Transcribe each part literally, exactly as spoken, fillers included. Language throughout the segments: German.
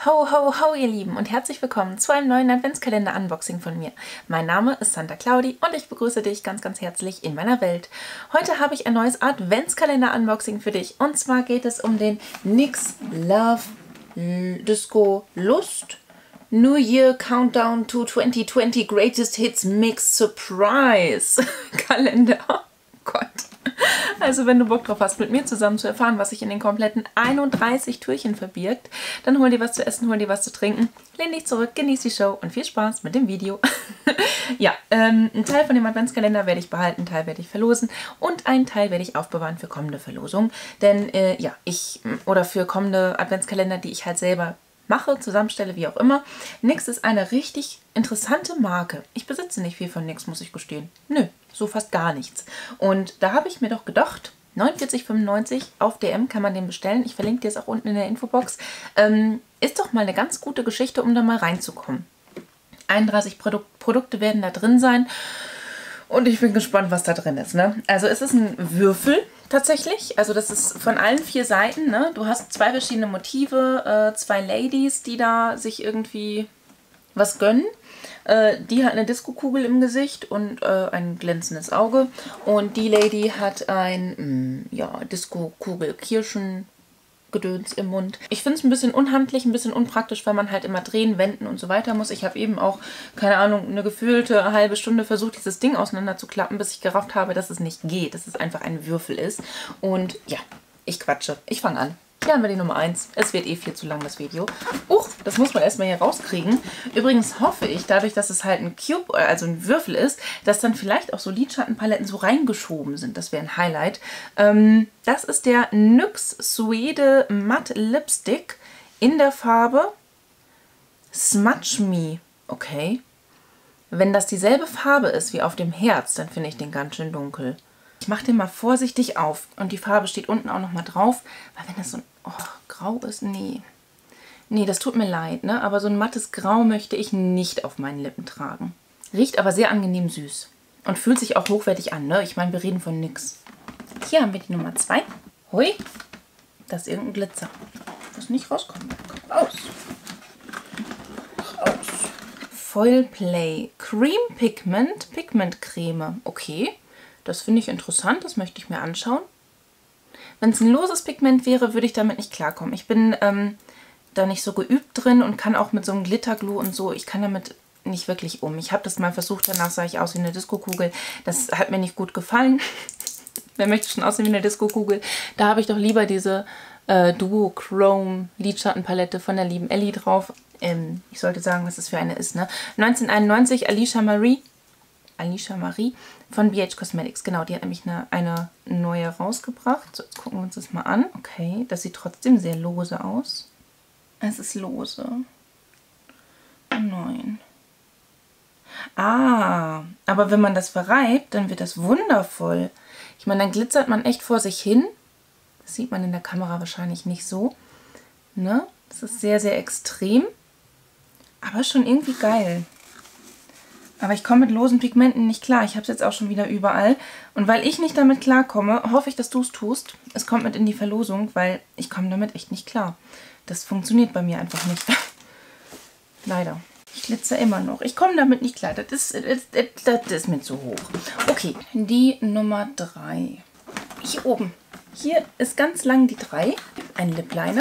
Ho, ho, ho, ihr Lieben und herzlich willkommen zu einem neuen Adventskalender-Unboxing von mir. Mein Name ist Santa Claudi und ich begrüße dich ganz, ganz herzlich in meiner Welt. Heute habe ich ein neues Adventskalender-Unboxing für dich und zwar geht es um den NYX Love Disco Lust New Year Countdown to twenty twenty Greatest Hits Mix Surprise Kalender. Oh Gott. Also wenn du Bock drauf hast, mit mir zusammen zu erfahren, was sich in den kompletten einunddreißig Türchen verbirgt, dann hol dir was zu essen, hol dir was zu trinken, lehn dich zurück, genieß die Show und viel Spaß mit dem Video. Ja, ähm, einen Teil von dem Adventskalender werde ich behalten, einen Teil werde ich verlosen und einen Teil werde ich aufbewahren für kommende Verlosungen. Denn äh, ja, ich, oder für kommende Adventskalender, die ich halt selber mache, zusammenstelle, wie auch immer. NYX ist eine richtig interessante Marke. Ich besitze nicht viel von NYX, muss ich gestehen. Nö, so fast gar nichts. Und da habe ich mir doch gedacht, neunundvierzig fünfundneunzig auf D M kann man den bestellen. Ich verlinke dir es auch unten in der Infobox. Ähm, ist doch mal eine ganz gute Geschichte, um da mal reinzukommen. einunddreißig Produ Produkte werden da drin sein. Und ich bin gespannt, was da drin ist. Ne? Also es ist ein Würfel tatsächlich. Also das ist von allen vier Seiten. Ne? Du hast zwei verschiedene Motive, äh, zwei Ladies, die da sich irgendwie was gönnen. Äh, die hat eine Disco-Kugel im Gesicht und äh, ein glänzendes Auge. Und die Lady hat ein mh, ja, Disco-Kugel-Kirschen Gedöns im Mund. Ich finde es ein bisschen unhandlich, ein bisschen unpraktisch, weil man halt immer drehen, wenden und so weiter muss. Ich habe eben auch, keine Ahnung, eine gefühlte halbe Stunde versucht, dieses Ding auseinanderzuklappen, bis ich gerafft habe, dass es nicht geht, dass es einfach ein Würfel ist. Und ja, ich quatsche. Ich fange an. Hier haben wir die Nummer eins. Es wird eh viel zu lang, das Video. Uch, das muss man erstmal hier rauskriegen. Übrigens hoffe ich, dadurch, dass es halt ein Cube, also ein Würfel ist, dass dann vielleicht auch so Lidschattenpaletten so reingeschoben sind. Das wäre ein Highlight. Ähm, das ist der NYX Suede Matte Lipstick in der Farbe Smudge Me. Okay. Wenn das dieselbe Farbe ist wie auf dem Herz, dann finde ich den ganz schön dunkel. Ich mache den mal vorsichtig auf und die Farbe steht unten auch nochmal drauf, weil wenn das so ein oh, Grau ist, nee. Nee, das tut mir leid, ne? Aber so ein mattes Grau möchte ich nicht auf meinen Lippen tragen. Riecht aber sehr angenehm süß und fühlt sich auch hochwertig an, ne? Ich meine, wir reden von NYX. Hier haben wir die Nummer zwei. Hui, das ist irgendein Glitzer. Muss nicht rauskommen. Kommt raus. Raus. Foil Play Cream Pigment Pigment Creme. Okay. Das finde ich interessant, das möchte ich mir anschauen. Wenn es ein loses Pigment wäre, würde ich damit nicht klarkommen. Ich bin ähm, da nicht so geübt drin und kann auch mit so einem Glitterglue und so, ich kann damit nicht wirklich um. Ich habe das mal versucht, danach sah ich aus wie eine Disco-Kugel. Das hat mir nicht gut gefallen. Wer möchte schon aussehen wie eine Disco-Kugel? Da habe ich doch lieber diese äh, Duo Chrome Lidschattenpalette von der lieben Ellie drauf. Ähm, ich sollte sagen, was es für eine ist, ne? neunzehnhunderteinundneunzig Alicia Marie. Alicia Marie von B H Cosmetics. Genau, die hat nämlich eine, eine neue rausgebracht. So, jetzt gucken wir uns das mal an. Okay, das sieht trotzdem sehr lose aus. Es ist lose. Oh nein. Ah, aber wenn man das verreibt, dann wird das wundervoll. Ich meine, dann glitzert man echt vor sich hin. Das sieht man in der Kamera wahrscheinlich nicht so. Ne? Das ist sehr, sehr extrem. Aber schon irgendwie geil. Aber ich komme mit losen Pigmenten nicht klar. Ich habe es jetzt auch schon wieder überall. Und weil ich nicht damit klarkomme, hoffe ich, dass du es tust. Es kommt mit in die Verlosung, weil ich komme damit echt nicht klar. Das funktioniert bei mir einfach nicht. Leider. Ich glitzer immer noch. Ich komme damit nicht klar. Das ist, das, das ist mir zu hoch. Okay, die Nummer drei. Hier oben. Hier ist ganz lang die drei. Ein Lip Liner.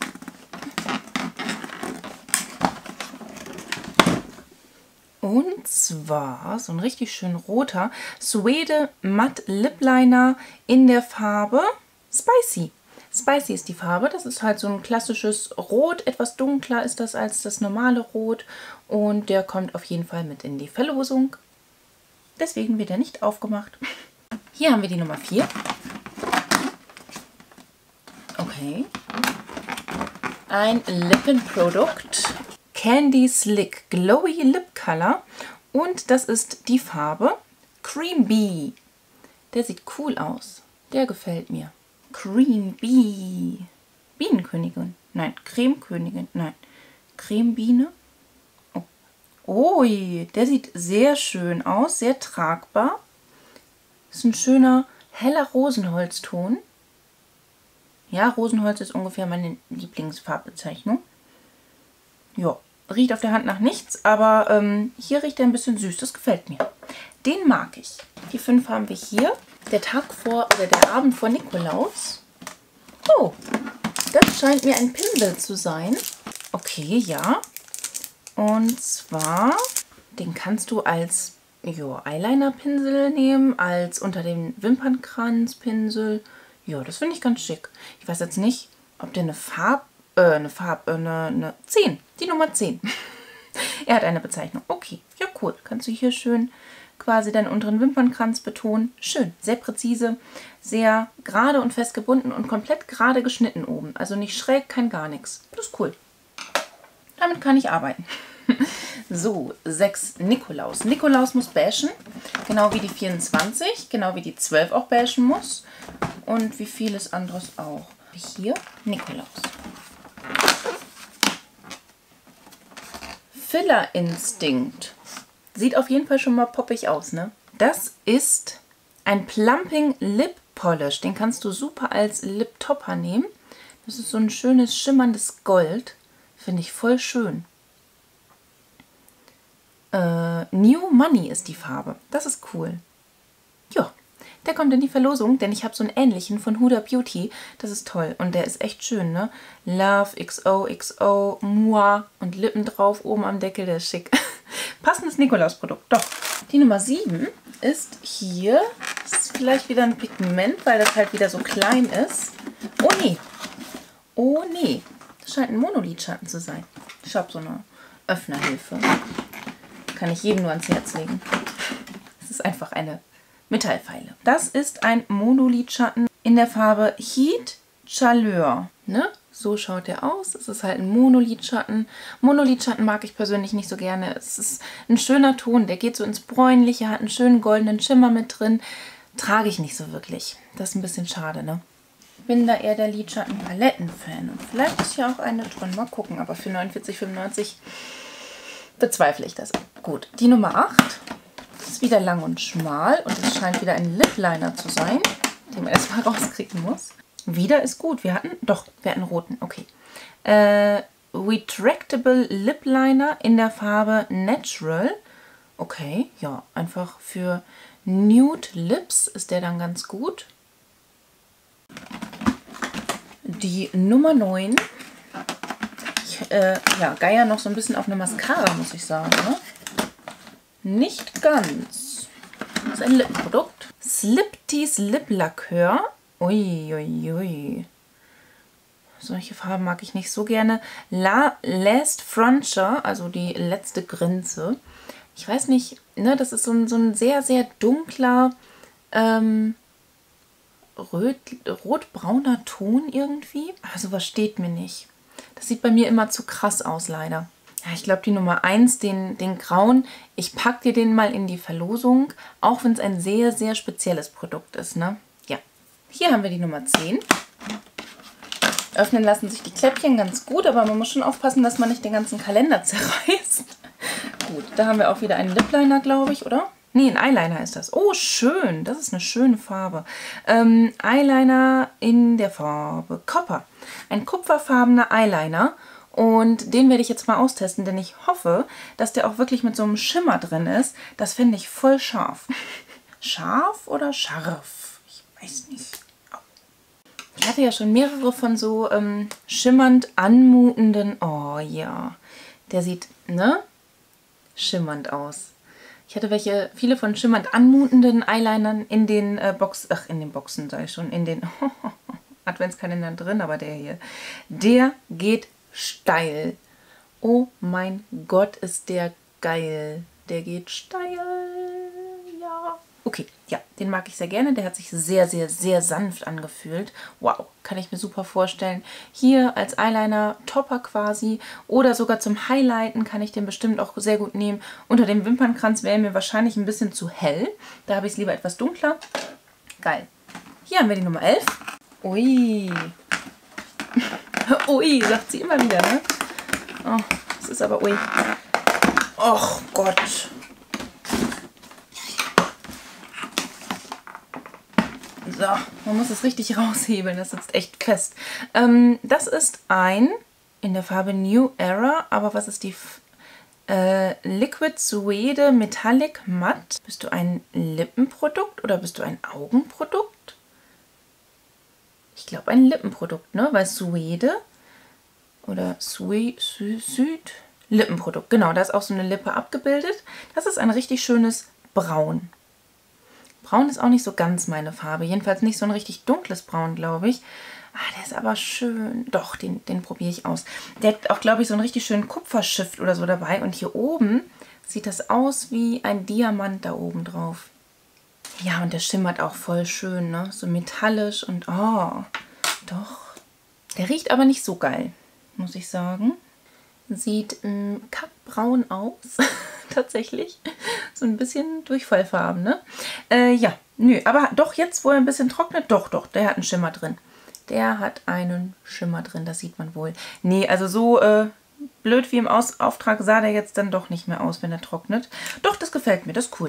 Und zwar so ein richtig schön roter Suede Matte Lip Liner in der Farbe Spicy. Spicy ist die Farbe. Das ist halt so ein klassisches Rot. Etwas dunkler ist das als das normale Rot. Und der kommt auf jeden Fall mit in die Verlosung. Deswegen wird er nicht aufgemacht. Hier haben wir die Nummer vier. Okay. Ein Lippenprodukt. Candy Slick Glowy Lip Color und das ist die Farbe Cream Bee. Der sieht cool aus. Der gefällt mir. Cream Bee. Bienenkönigin. Nein, Cremekönigin. Nein, Cremebiene. Oh. Ui, der sieht sehr schön aus. Sehr tragbar. Ist ein schöner heller Rosenholzton. Ja, Rosenholz ist ungefähr meine Lieblingsfarbbezeichnung. Ja, riecht auf der Hand nach nichts, aber ähm, hier riecht er ein bisschen süß. Das gefällt mir. Den mag ich. Die fünf haben wir hier. Der Tag vor, oder der Abend vor Nikolaus. Oh, das scheint mir ein Pinsel zu sein. Okay, ja. Und zwar, den kannst du als jo, Eyeliner-Pinsel nehmen, als unter dem Wimpernkranz-Pinsel. Ja, das finde ich ganz schick. Ich weiß jetzt nicht, ob der eine Farbe, äh, eine Farbe, äh, eine, eine zehn, die Nummer zehn. Er hat eine Bezeichnung. Okay, ja cool. Kannst du hier schön quasi deinen unteren Wimpernkranz betonen. Schön, sehr präzise, sehr gerade und fest gebunden und komplett gerade geschnitten oben. Also nicht schräg, kein gar nichts. Das ist cool. Damit kann ich arbeiten. So, sechs Nikolaus. Nikolaus muss bashen, genau wie die vierundzwanzig, genau wie die zwölf auch bashen muss und wie vieles anderes auch. Hier Nikolaus. Filler Instinct. Sieht auf jeden Fall schon mal poppig aus, ne? Das ist ein Plumping Lip Polish. Den kannst du super als Lip Topper nehmen. Das ist so ein schönes schimmerndes Gold. Finde ich voll schön. Äh, New Money ist die Farbe. Das ist cool. Ja, der kommt in die Verlosung, denn ich habe so einen ähnlichen von Huda Beauty. Das ist toll und der ist echt schön, ne? Love, X O X O, Moi und Lippen drauf, oben am Deckel, der ist schick. Passendes Nikolaus-Produkt, doch. Die Nummer sieben ist hier. Das ist vielleicht wieder ein Pigment, weil das halt wieder so klein ist. Oh nee. Oh nee. Das scheint ein Monolidschatten zu sein. Ich habe so eine Öffnerhilfe. Kann ich jedem nur ans Herz legen. Es ist einfach eine Metallfeile. Das ist ein Monolidschatten in der Farbe Heat Chaleur. Ne? So schaut der aus. Es ist halt ein Monolidschatten. Monolidschatten mag ich persönlich nicht so gerne. Es ist ein schöner Ton. Der geht so ins Bräunliche, hat einen schönen goldenen Schimmer mit drin. Trage ich nicht so wirklich. Das ist ein bisschen schade, ne? Bin da eher der Lidschatten-Paletten-Fan. Und vielleicht ist ja auch eine drin. Mal gucken. Aber für neunundvierzig fünfundneunzig bezweifle ich das. Gut, die Nummer acht ist wieder lang und schmal. Und es scheint wieder ein Lip Liner zu sein, den man erstmal rauskriegen muss. Wieder ist gut. Wir hatten, doch, wir hatten roten. Okay. Äh, Retractable Lip Liner in der Farbe Natural. Okay, ja, einfach für Nude Lips ist der dann ganz gut. Die Nummer neun. Ich äh, ja, geier noch so ein bisschen auf eine Mascara, muss ich sagen. Ne? Nicht ganz. Das ist ein Lippenprodukt. Sliptease Lip Lacquer. Uiuiui. Ui, ui. Solche Farben mag ich nicht so gerne. La Last Frontier, also die letzte Grenze. Ich weiß nicht, ne, das ist so ein, so ein sehr, sehr dunkler, ähm, rot, rotbrauner Ton irgendwie. Also was steht mir nicht. Das sieht bei mir immer zu krass aus, leider. Ja, ich glaube, die Nummer eins, den, den grauen, ich packe dir den mal in die Verlosung, auch wenn es ein sehr, sehr spezielles Produkt ist, ne? Ja. Hier haben wir die Nummer zehn. Öffnen lassen sich die Kläppchen ganz gut, aber man muss schon aufpassen, dass man nicht den ganzen Kalender zerreißt. Gut, da haben wir auch wieder einen Lip Liner, glaube ich, oder? Nee, ein Eyeliner ist das. Oh, schön. Das ist eine schöne Farbe. Ähm, Eyeliner in der Farbe Copper. Ein kupferfarbener Eyeliner. Und den werde ich jetzt mal austesten, denn ich hoffe, dass der auch wirklich mit so einem Schimmer drin ist. Das finde ich voll scharf. Scharf oder scharf? Ich weiß nicht. Ich hatte ja schon mehrere von so ähm, schimmernd anmutenden... Oh ja, der sieht, ne? Schimmernd aus. Ich hatte welche, viele von schimmernd anmutenden Eyelinern in den äh, Box, ach in den Boxen sage ich schon, in den Adventskalendern drin, aber der hier, der geht steil. Oh mein Gott, ist der geil. Der geht steil. Ja. Okay, ja, den mag ich sehr gerne. Der hat sich sehr, sehr, sehr sanft angefühlt. Wow, kann ich mir super vorstellen. Hier als Eyeliner-Topper quasi oder sogar zum Highlighten kann ich den bestimmt auch sehr gut nehmen. Unter dem Wimpernkranz wäre mir wahrscheinlich ein bisschen zu hell. Da habe ich es lieber etwas dunkler. Geil. Hier haben wir die Nummer elf. Ui. Ui, sagt sie immer wieder, ne? Oh, das ist aber ui. Och Gott. So, man muss es richtig raushebeln, das sitzt echt fest. Ähm, das ist ein in der Farbe New Era. Aber was ist die F äh, Liquid Suede Metallic Matte? Bist du ein Lippenprodukt oder bist du ein Augenprodukt? Ich glaube ein Lippenprodukt, ne? Weil Suede oder Sui, Sü, Süd Lippenprodukt. Genau, da ist auch so eine Lippe abgebildet. Das ist ein richtig schönes Braun. Braun ist auch nicht so ganz meine Farbe. Jedenfalls nicht so ein richtig dunkles Braun, glaube ich. Ah, der ist aber schön. Doch, den, den probiere ich aus. Der hat auch, glaube ich, so einen richtig schönen Kupferschiff oder so dabei. Und hier oben sieht das aus wie ein Diamant da oben drauf. Ja, und der schimmert auch voll schön, ne? So metallisch und oh, doch. Der riecht aber nicht so geil, muss ich sagen. Sieht ähm, kackbraun aus, tatsächlich. So ein bisschen Durchfallfarben, ne? Äh, ja, nö, aber doch jetzt, wo er ein bisschen trocknet, doch, doch, der hat einen Schimmer drin. Der hat einen Schimmer drin, das sieht man wohl. Nee, also so äh, blöd wie im Aus Auftrag sah der jetzt dann doch nicht mehr aus, wenn er trocknet. Doch, das gefällt mir, das ist cool.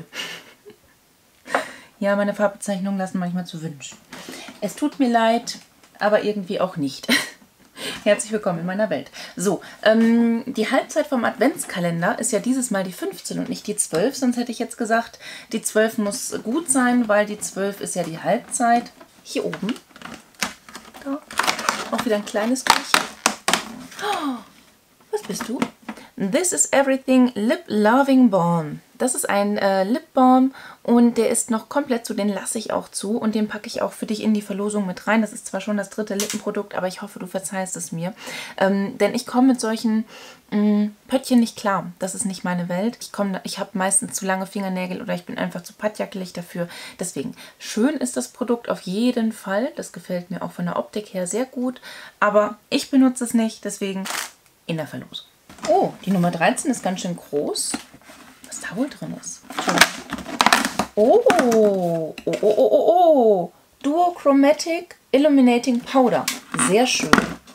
Ja, meine Farbbezeichnungen lassen manchmal zu wünschen. Es tut mir leid, aber irgendwie auch nicht. Herzlich willkommen in meiner Welt. So, ähm, die Halbzeit vom Adventskalender ist ja dieses Mal die fünfzehn und nicht die zwölf. Sonst hätte ich jetzt gesagt, die zwölf muss gut sein, weil die zwölf ist ja die Halbzeit. Hier oben. Da. Auch wieder ein kleines Türchen. Oh, was bist du? This is Everything Lip Loving Balm. Das ist ein äh, Lip Balm und der ist noch komplett zu, den lasse ich auch zu und den packe ich auch für dich in die Verlosung mit rein. Das ist zwar schon das dritte Lippenprodukt, aber ich hoffe, du verzeihst es mir. Ähm, denn ich komme mit solchen mh, Pöttchen nicht klar. Das ist nicht meine Welt. Ich, komm, ich habe meistens zu lange Fingernägel oder ich bin einfach zu patjackelig dafür. Deswegen, schön ist das Produkt auf jeden Fall. Das gefällt mir auch von der Optik her sehr gut. Aber ich benutze es nicht, deswegen in der Verlosung. Oh, die Nummer dreizehn ist ganz schön groß. Was da wohl drin ist. Oh, oh, oh, oh, oh, oh. Duochromatic Illuminating Powder. Sehr schön.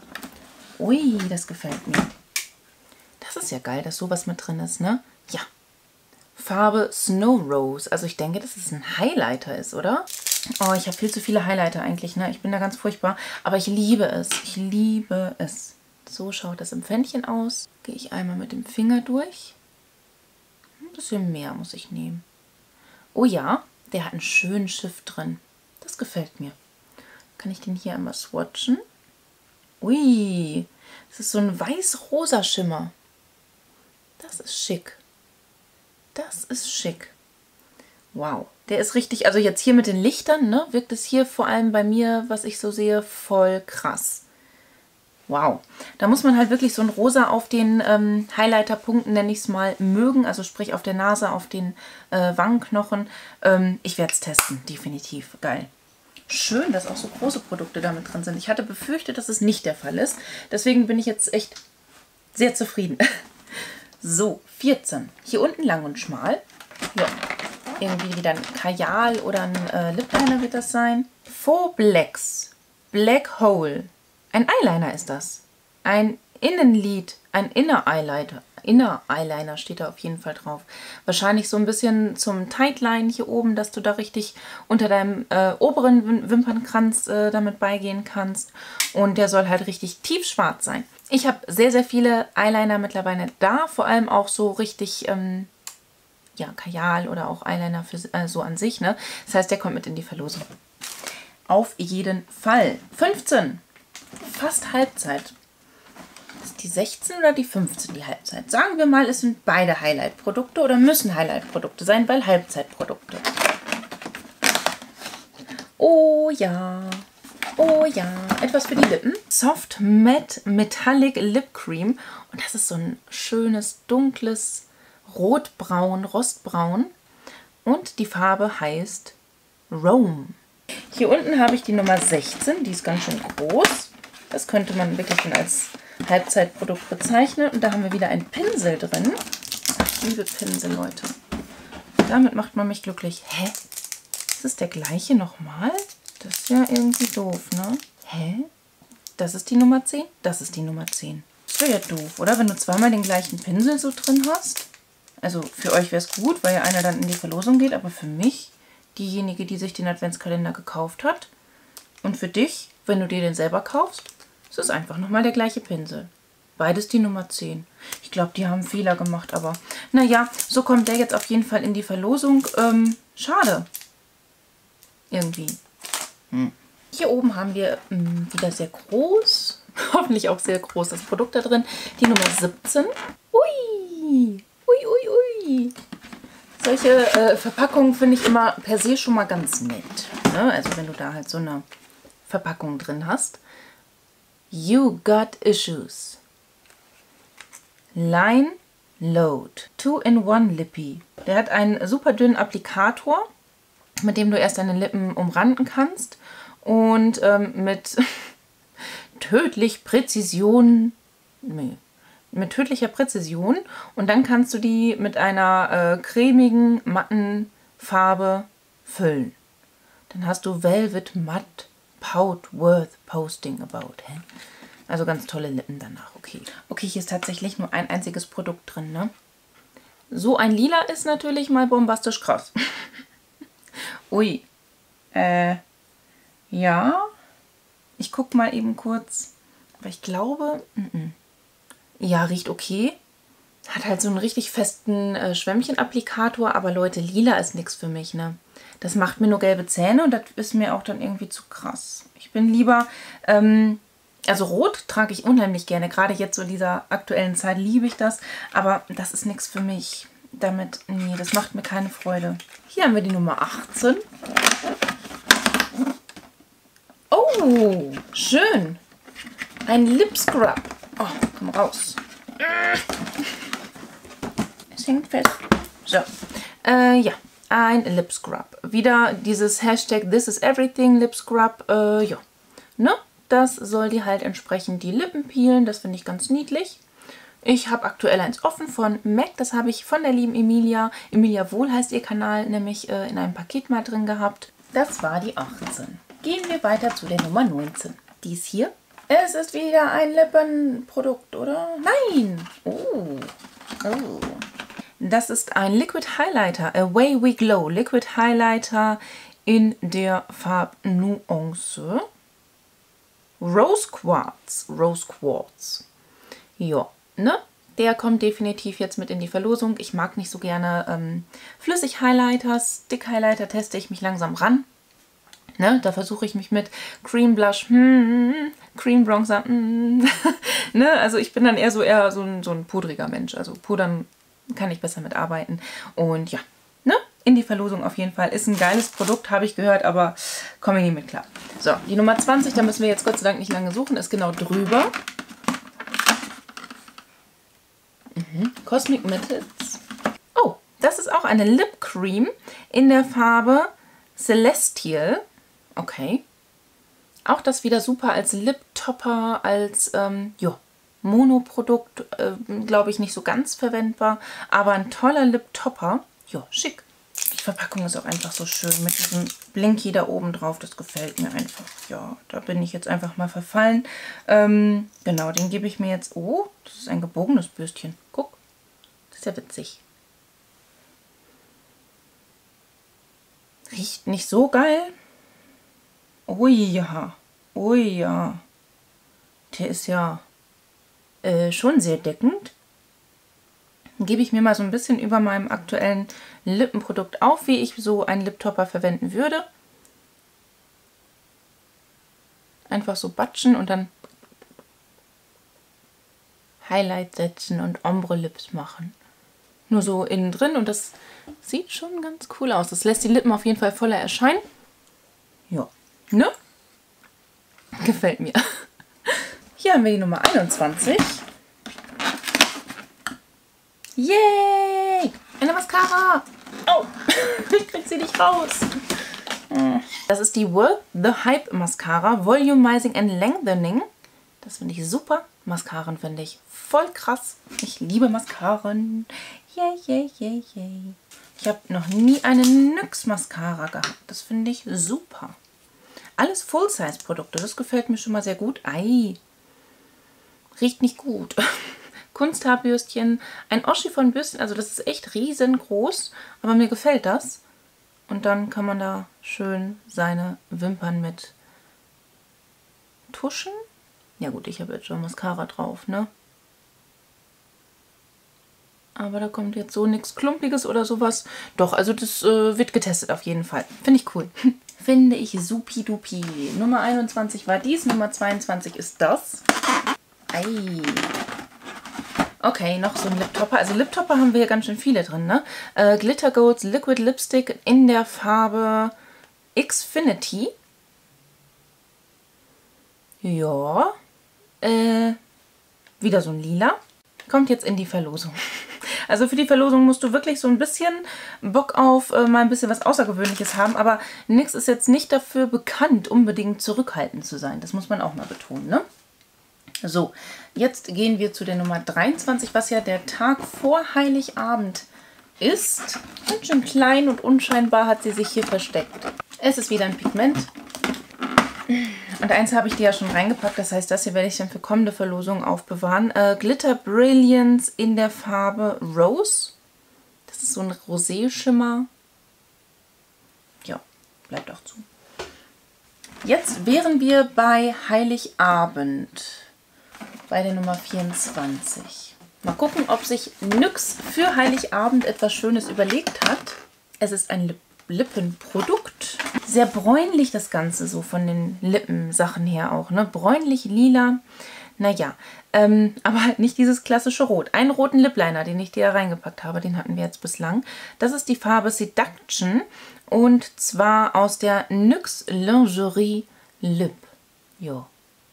Ui, das gefällt mir. Das ist ja geil, dass sowas mit drin ist, ne? Ja. Farbe Snow Rose. Also ich denke, dass es ein Highlighter ist, oder? Oh, ich habe viel zu viele Highlighter eigentlich, ne? Ich bin da ganz furchtbar. Aber ich liebe es. Ich liebe es. So schaut das im Pfännchen aus. Gehe ich einmal mit dem Finger durch. Ein bisschen mehr muss ich nehmen. Oh ja, der hat einen schönen Schiff drin. Das gefällt mir. Kann ich den hier einmal swatchen? Ui, das ist so ein weiß-rosa Schimmer. Das ist schick. Das ist schick. Wow, der ist richtig, also jetzt hier mit den Lichtern, ne, wirkt es hier vor allem bei mir, was ich so sehe, voll krass. Wow, da muss man halt wirklich so ein Rosa auf den ähm, Highlighter-Punkten, nenne ich es mal, mögen. Also sprich auf der Nase, auf den äh, Wangenknochen. Ähm, ich werde es testen, definitiv. Geil. Schön, dass auch so große Produkte damit drin sind. Ich hatte befürchtet, dass es nicht der Fall ist. Deswegen bin ich jetzt echt sehr zufrieden. So, vierzehn. Hier unten lang und schmal. Ja, irgendwie wieder ein Kajal oder ein äh, Lip Liner wird das sein. Four Blacks. Black Hole. Ein Eyeliner ist das. Ein Innenlid, ein Inner Eyeliner. Inner Eyeliner steht da auf jeden Fall drauf. Wahrscheinlich so ein bisschen zum Tightline hier oben, dass du da richtig unter deinem äh, oberen Wimpernkranz äh, damit beigehen kannst. Und der soll halt richtig tiefschwarz sein. Ich habe sehr, sehr viele Eyeliner mittlerweile da. Vor allem auch so richtig, ähm, ja, Kajal oder auch Eyeliner für, äh, so an sich, ne? Das heißt, der kommt mit in die Verlosung. Auf jeden Fall. fünfzehn. Fast Halbzeit. Ist die sechzehn oder die fünfzehn die Halbzeit? Sagen wir mal, es sind beide Highlight-Produkte oder müssen Highlight-Produkte sein, weil Halbzeitprodukte. Oh ja. Oh ja. Etwas für die Lippen. Soft Matte Metallic Lip Cream. Und das ist so ein schönes, dunkles Rotbraun, Rostbraun. Und die Farbe heißt Rome. Hier unten habe ich die Nummer sechzehn. Die ist ganz schön groß. Das könnte man wirklich schon als Halbzeitprodukt bezeichnen. Und da haben wir wieder einen Pinsel drin. Ich liebe Pinsel, Leute. Damit macht man mich glücklich. Hä? Ist das der gleiche nochmal? Das ist ja irgendwie doof, ne? Hä? Das ist die Nummer zehn? Das ist die Nummer zehn. Das wäre ja doof, oder? Wenn du zweimal den gleichen Pinsel so drin hast. Also für euch wäre es gut, weil ja einer dann in die Verlosung geht. Aber für mich, diejenige, die sich den Adventskalender gekauft hat, und für dich, wenn du dir den selber kaufst, ist es einfach nochmal der gleiche Pinsel. beides die Nummer zehn. Ich glaube, die haben einen Fehler gemacht, aber naja, so kommt der jetzt auf jeden Fall in die Verlosung. Ähm, schade. Irgendwie. Hm. Hier oben haben wir mh, wieder sehr groß, hoffentlich auch sehr groß das Produkt da drin, die Nummer siebzehn. Ui, ui, ui, ui. Solche äh, Verpackungen finde ich immer per se schon mal ganz nett. Ne? Also wenn du da halt so eine Verpackung drin hast. You got issues. Line Load. two in one Lippy. Der hat einen super dünnen Applikator, mit dem du erst deine Lippen umranden kannst. Und ähm, mit tödlich Präzision, nee, mit tödlicher Präzision. Und dann kannst du die mit einer äh, cremigen, matten Farbe füllen. Dann hast du Velvet Matte Pout Worth Posting About. Hä? Also ganz tolle Lippen danach. Okay. Okay, hier ist tatsächlich nur ein einziges Produkt drin, ne? So ein Lila ist natürlich mal bombastisch krass. Ui. Äh. Ja, ich gucke mal eben kurz, aber ich glaube, mm -mm. ja, riecht okay. Hat halt so einen richtig festen äh, Schwämmchen-Applikator, aber Leute, lila ist nichts für mich, ne? Das macht mir nur gelbe Zähne und das ist mir auch dann irgendwie zu krass. Ich bin lieber, ähm, also rot trage ich unheimlich gerne, gerade jetzt so in dieser aktuellen Zeit liebe ich das, aber das ist nichts für mich. Damit, nee, das macht mir keine Freude. Hier haben wir die Nummer achtzehn. Oh, schön. Ein Lip Scrub. Oh, komm raus. Es hängt fest. So. Äh, ja, ein Lip Scrub. Wieder dieses Hashtag This is Everything Lip Scrub. Äh, ja. Ne? Das soll die halt entsprechend die Lippen peelen. Das finde ich ganz niedlich. Ich habe aktuell eins offen von M A C. Das habe ich von der lieben Emilia. Emilia Wohl heißt ihr Kanal, nämlich äh, in einem Paket mal drin gehabt. Das war die achtzehn. Gehen wir weiter zu der Nummer neunzehn. Dies hier. Es ist wieder ein Lippenprodukt, oder? Nein! Oh. Oh. Das ist ein Liquid Highlighter. Away We Glow. Liquid Highlighter in der Farbnuance Rose Quartz. Rose Quartz. Ja, ne? Der kommt definitiv jetzt mit in die Verlosung. Ich mag nicht so gerne ähm, Flüssig-Highlighter. Stick-Highlighter teste ich mich langsam ran. Ne, da versuche ich mich mit Cream Blush, hm, Cream Bronzer, hm, ne, also ich bin dann eher so eher so ein, so ein pudriger Mensch. Also Pudern kann ich besser mitarbeiten. Und ja, ne, in die Verlosung auf jeden Fall. Ist ein geiles Produkt, habe ich gehört, aber komme ich nicht mit klar. So, die Nummer zwanzig, da müssen wir jetzt Gott sei Dank nicht lange suchen, ist genau drüber. Mhm. Cosmic Metals. Oh, das ist auch eine Lip Cream in der Farbe Celestial. Okay. Auch das wieder super als Lip-Topper, als ähm, ja, Monoprodukt, äh, glaube ich, nicht so ganz verwendbar, aber ein toller Lip-Topper. Ja, schick. Die Verpackung ist auch einfach so schön mit diesem Blinky da oben drauf. Das gefällt mir einfach. Ja, da bin ich jetzt einfach mal verfallen. Ähm, genau, den gebe ich mir jetzt... Oh, das ist ein gebogenes Bürstchen. Guck, das ist ja witzig. Riecht nicht so geil. Oh ja, oh ja. Der ist ja äh, schon sehr deckend. Dann gebe ich mir mal so ein bisschen über meinem aktuellen Lippenprodukt auf, wie ich so einen Lip-Topper verwenden würde. Einfach so batschen und dann Highlight setzen und Ombre Lips machen. Nur so innen drin und das sieht schon ganz cool aus. Das lässt die Lippen auf jeden Fall voller erscheinen. Ja, ne? Gefällt mir. Hier haben wir die Nummer einundzwanzig. Yay! Eine Mascara! Oh, ich krieg sie nicht raus. Das ist die Worth the Hype Mascara. Volumizing and Lengthening. Das finde ich super. Mascaren finde ich voll krass. Ich liebe Mascaren. Yay, yay, yay, yay. Ich habe noch nie eine NYX Mascara gehabt. Das finde ich super. Alles Full-Size-Produkte. Das gefällt mir schon mal sehr gut. Ei. Riecht nicht gut. Kunsthaarbürstchen. Ein Oschi von Bürstchen. Also das ist echt riesengroß. Aber mir gefällt das. Und dann kann man da schön seine Wimpern mit tuschen. Ja gut, ich habe jetzt schon Mascara drauf, ne? Aber da kommt jetzt so nichts Klumpiges oder sowas. Doch, also das äh, wird getestet auf jeden Fall. Finde ich cool. Finde ich supidupi. Nummer einundzwanzig war dies, Nummer zweiundzwanzig ist das. Ei. Okay, noch so ein Liptopper. Also Liptopper haben wir hier ganz schön viele drin, ne? Äh, Glitter Gold Liquid Lipstick in der Farbe Xfinity. Ja. Äh, wieder so ein Lila. Kommt jetzt in die Verlosung. Also für die Verlosung musst du wirklich so ein bisschen Bock auf äh, mal ein bisschen was Außergewöhnliches haben. Aber nix ist jetzt nicht dafür bekannt, unbedingt zurückhaltend zu sein. Das muss man auch mal betonen, ne? So, jetzt gehen wir zu der Nummer dreiundzwanzig, was ja der Tag vor Heiligabend ist. Ganz schön klein und unscheinbar hat sie sich hier versteckt. Es ist wieder ein Pigment. Und eins habe ich dir ja schon reingepackt, das heißt, das hier werde ich dann für kommende Verlosungen aufbewahren. Äh, Glitter Brilliance in der Farbe Rose. Das ist so ein Rosé-Schimmer. Ja, bleibt auch zu. Jetzt wären wir bei Heiligabend. Bei der Nummer vierundzwanzig. Mal gucken, ob sich Nyx für Heiligabend etwas Schönes überlegt hat. Es ist ein Lip Lippenprodukt. Sehr bräunlich das Ganze, so von den Lippensachen her auch, ne? Bräunlich, lila. Naja, ähm, aber halt nicht dieses klassische Rot. Einen roten Lip Liner, den ich dir reingepackt habe, den hatten wir jetzt bislang. Das ist die Farbe Seduction und zwar aus der Nyx Lingerie Lip. Jo.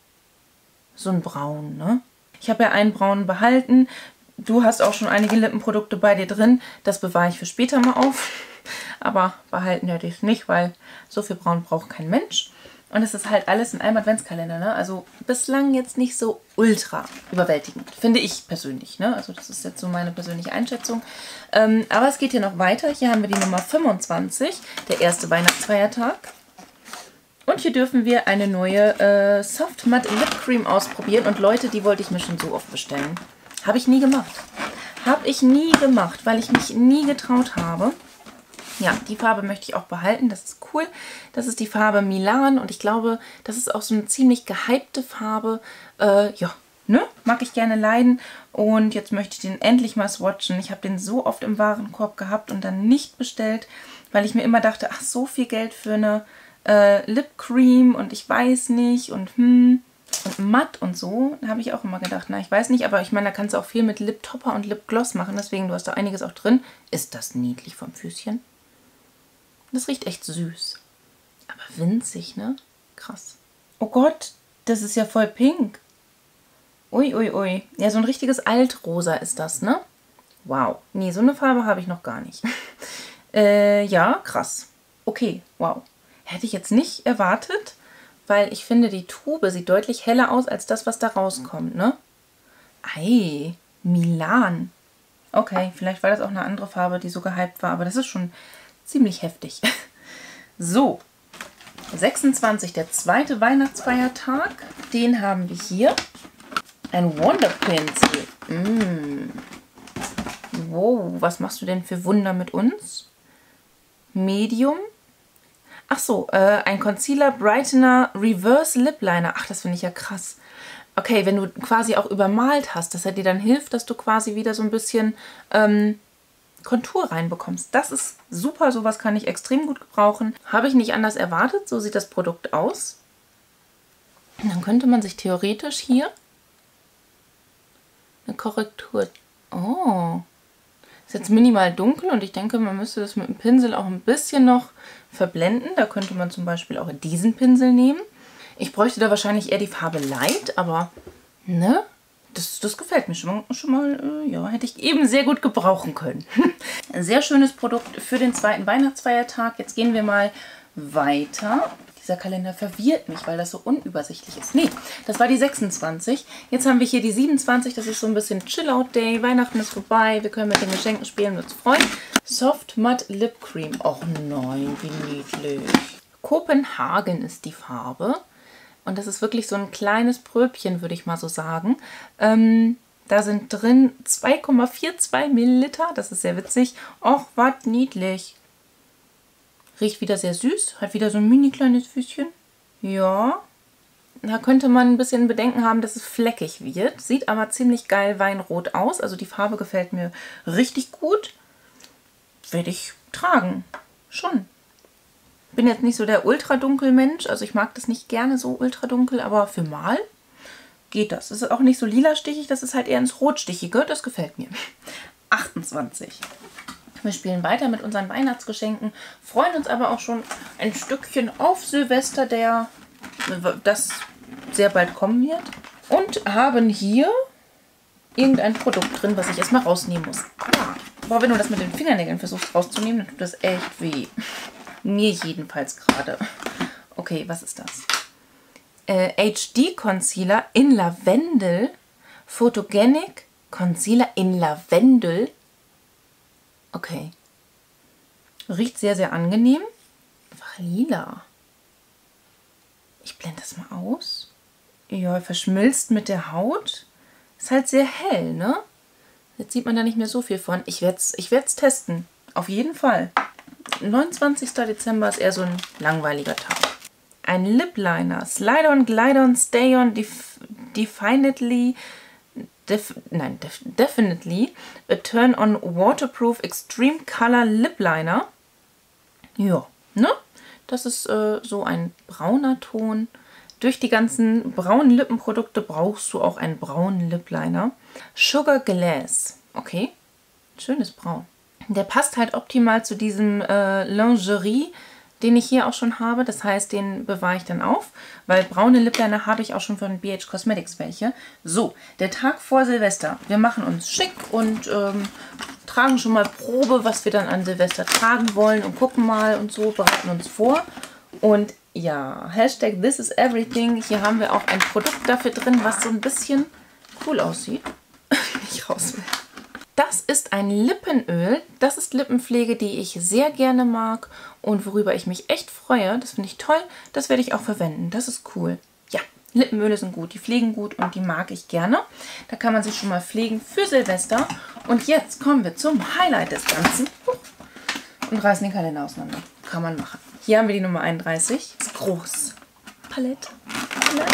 So ein Braun, ne? Ich habe ja einen braunen behalten. Du hast auch schon einige Lippenprodukte bei dir drin. Das bewahre ich für später mal auf. Aber behalten werde ich es nicht, weil so viel braun braucht kein Mensch. Und es ist halt alles in einem Adventskalender, ne? Also bislang jetzt nicht so ultra überwältigend, finde ich persönlich, ne? Also das ist jetzt so meine persönliche Einschätzung. Ähm, aber es geht hier noch weiter. Hier haben wir die Nummer fünfundzwanzig, der erste Weihnachtsfeiertag. Und hier dürfen wir eine neue äh, Soft Matte Lip Cream ausprobieren. Und Leute, die wollte ich mir schon so oft bestellen. Habe ich nie gemacht. Habe ich nie gemacht, weil ich mich nie getraut habe. Ja, die Farbe möchte ich auch behalten. Das ist cool. Das ist die Farbe Milan. Und ich glaube, das ist auch so eine ziemlich gehypte Farbe. Äh, ja, ne? Mag ich gerne leiden. Und jetzt möchte ich den endlich mal swatchen. Ich habe den so oft im Warenkorb gehabt und dann nicht bestellt, weil ich mir immer dachte, ach, so viel Geld für eine Äh, Lip Cream und ich weiß nicht und hm und matt und so, da habe ich auch immer gedacht, na ich weiß nicht, aber ich meine, da kannst du auch viel mit Lip Topper und Lip Gloss machen, deswegen du hast da einiges auch drin. Ist das niedlich vom Füßchen? Das riecht echt süß, aber winzig, ne? Krass. Oh Gott, das ist ja voll pink. Ui, ui, ui. Ja, so ein richtiges Altrosa ist das, ne? Wow. Nee, so eine Farbe habe ich noch gar nicht. äh, ja, krass. Okay, wow. Hätte ich jetzt nicht erwartet, weil ich finde, die Tube sieht deutlich heller aus als das, was da rauskommt, ne? Ei, Milan. Okay, vielleicht war das auch eine andere Farbe, die so gehypt war, aber das ist schon ziemlich heftig. So, sechsundzwanzig, der zweite Weihnachtsfeiertag. Den haben wir hier. Ein Wonderpinsel. Mm. Wow, was machst du denn für Wunder mit uns? Medium. Ach so, äh, ein Concealer Brightener Reverse Lip Liner. Ach, das finde ich ja krass. Okay, wenn du quasi auch übermalt hast, dass er dir dann hilft, dass du quasi wieder so ein bisschen ähm, Kontur reinbekommst. Das ist super, sowas kann ich extrem gut gebrauchen. Habe ich nicht anders erwartet, so sieht das Produkt aus. Und dann könnte man sich theoretisch hier eine Korrektur... Oh... Ist jetzt minimal dunkel und ich denke, man müsste das mit dem Pinsel auch ein bisschen noch verblenden. Da könnte man zum Beispiel auch diesen Pinsel nehmen. Ich bräuchte da wahrscheinlich eher die Farbe Light, aber ne, das, das gefällt mir schon mal, schon mal äh, ja, hätte ich eben sehr gut gebrauchen können. Ein sehr schönes Produkt für den zweiten Weihnachtsfeiertag. Jetzt gehen wir mal weiter. Dieser Kalender verwirrt mich, weil das so unübersichtlich ist. Nee, das war die sechsundzwanzig. Jetzt haben wir hier die siebenundzwanzig. Das ist so ein bisschen Chill-Out-Day. Weihnachten ist vorbei. Wir können mit den Geschenken spielen und uns freuen. Soft Matte Lip Cream. Och nein, wie niedlich. Kopenhagen ist die Farbe. Und das ist wirklich so ein kleines Pröbchen, würde ich mal so sagen. Ähm, da sind drin zwei Komma zweiundvierzig Milliliter. Das ist sehr witzig. Och, was niedlich. Riecht wieder sehr süß. Hat wieder so ein mini kleines Füßchen. Ja. Da könnte man ein bisschen Bedenken haben, dass es fleckig wird. Sieht aber ziemlich geil weinrot aus. Also die Farbe gefällt mir richtig gut. Werde ich tragen. Schon. Bin jetzt nicht so der Ultradunkel-Mensch. Also ich mag das nicht gerne so ultradunkel, aber für mal geht das. Es ist auch nicht so lila-stichig, das ist halt eher ins Rotstichige. Das gefällt mir. achtundzwanzig. Wir spielen weiter mit unseren Weihnachtsgeschenken, freuen uns aber auch schon ein Stückchen auf Silvester, der das sehr bald kommen wird. Und haben hier irgendein Produkt drin, was ich erstmal rausnehmen muss. Boah, wenn du das mit den Fingernägeln versuchst rauszunehmen, dann tut das echt weh. Mir jedenfalls gerade. Okay, was ist das? Äh, H D Concealer in Lavendel. Photogenic Concealer in Lavendel. Okay. Riecht sehr, sehr angenehm. Einfach lila. Ich blende das mal aus. Ja, verschmilzt mit der Haut. Ist halt sehr hell, ne? Jetzt sieht man da nicht mehr so viel von. Ich werde es ich werd's testen. Auf jeden Fall. neunundzwanzigster Dezember ist eher so ein langweiliger Tag. Ein Lip Liner. Slide on, glide on, stay on, def definitely... Def nein, def definitely a turn on waterproof extreme color lip liner. Ja, ne? Das ist äh, so ein brauner Ton. Durch die ganzen braunen Lippenprodukte brauchst du auch einen braunen Lip Liner. Sugar Glass. Okay, schönes Braun. Der passt halt optimal zu diesem äh, Lingerie, den ich hier auch schon habe. Das heißt, den bewahre ich dann auf, weil braune Lip Liner habe ich auch schon von B H Cosmetics welche. So, der Tag vor Silvester. Wir machen uns schick und ähm, tragen schon mal Probe, was wir dann an Silvester tragen wollen und gucken mal und so, bereiten uns vor. Und ja, Hashtag This is Everything. Hier haben wir auch ein Produkt dafür drin, was so ein bisschen cool aussieht. Nicht raus will. Das ist ein Lippenöl. Das ist Lippenpflege, die ich sehr gerne mag und worüber ich mich echt freue. Das finde ich toll. Das werde ich auch verwenden. Das ist cool. Ja, Lippenöle sind gut. Die pflegen gut und die mag ich gerne. Da kann man sich schon mal pflegen für Silvester. Und jetzt kommen wir zum Highlight des Ganzen. Und reißen den Kalender auseinander. Kann man machen. Hier haben wir die Nummer einunddreißig. Das ist groß. Palette. Palette.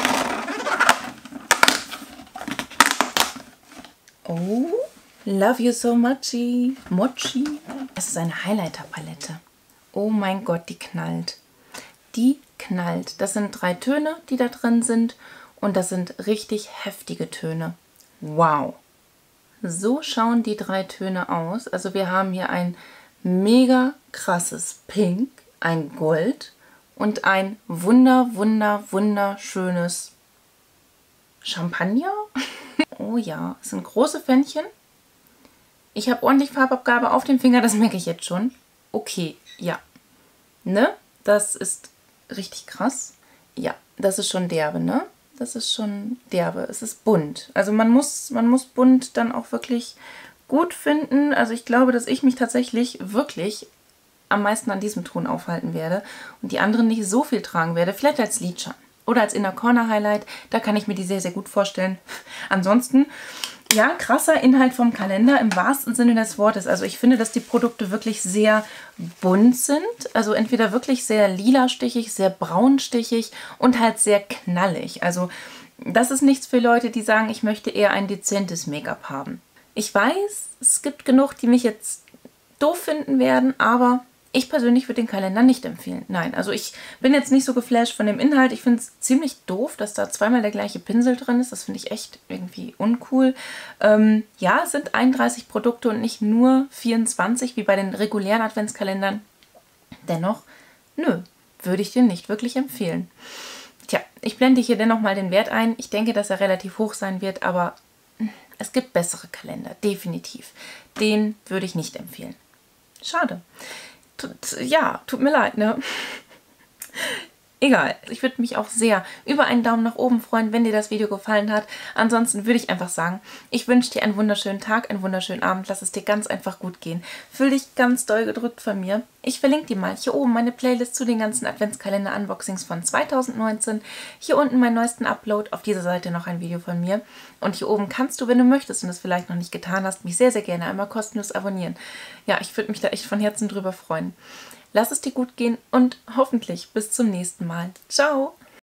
Oh. Love you so muchy. Mochi. Das ist eine Highlighter-Palette. Oh mein Gott, die knallt. Die knallt. Das sind drei Töne, die da drin sind. Und das sind richtig heftige Töne. Wow. So schauen die drei Töne aus. Also wir haben hier ein mega krasses Pink, ein Gold und ein wunder, wunder, wunderschönes Champagner. Oh ja, es sind große Fännchen. Ich habe ordentlich Farbabgabe auf dem Finger, das merke ich jetzt schon. Okay, ja. Ne? Das ist richtig krass. Ja, das ist schon derbe, ne? Das ist schon derbe. Es ist bunt. Also man muss, man muss bunt dann auch wirklich gut finden. Also ich glaube, dass ich mich tatsächlich wirklich am meisten an diesem Ton aufhalten werde und die anderen nicht so viel tragen werde. Vielleicht als Lidschatten oder als Inner Corner Highlight. Da kann ich mir die sehr, sehr gut vorstellen. Ansonsten... Ja, krasser Inhalt vom Kalender im wahrsten Sinne des Wortes. Also ich finde, dass die Produkte wirklich sehr bunt sind. Also entweder wirklich sehr lila-stichig, sehr braunstichig und halt sehr knallig. Also das ist nichts für Leute, die sagen, ich möchte eher ein dezentes Make-up haben. Ich weiß, es gibt genug, die mich jetzt doof finden werden, aber ich persönlich würde den Kalender nicht empfehlen. Nein, also ich bin jetzt nicht so geflasht von dem Inhalt. Ich finde es ziemlich doof, dass da zweimal der gleiche Pinsel drin ist. Das finde ich echt irgendwie uncool. Ähm, ja, es sind einunddreißig Produkte und nicht nur vierundzwanzig, wie bei den regulären Adventskalendern. Dennoch, nö, würde ich den nicht wirklich empfehlen. Tja, ich blende hier dennoch mal den Wert ein. Ich denke, dass er relativ hoch sein wird, aber es gibt bessere Kalender, definitiv. Den würde ich nicht empfehlen. Schade. Tut, ja, tut mir leid, ne? Egal. Ich würde mich auch sehr über einen Daumen nach oben freuen, wenn dir das Video gefallen hat. Ansonsten würde ich einfach sagen, ich wünsche dir einen wunderschönen Tag, einen wunderschönen Abend. Lass es dir ganz einfach gut gehen. Fühl dich ganz doll gedrückt von mir. Ich verlinke dir mal hier oben meine Playlist zu den ganzen Adventskalender-Unboxings von zweitausendneunzehn. Hier unten meinen neuesten Upload. Auf dieser Seite noch ein Video von mir. Und hier oben kannst du, wenn du möchtest und es vielleicht noch nicht getan hast, mich sehr, sehr gerne einmal kostenlos abonnieren. Ja, ich würde mich da echt von Herzen drüber freuen. Lass es dir gut gehen und hoffentlich bis zum nächsten Mal. Ciao!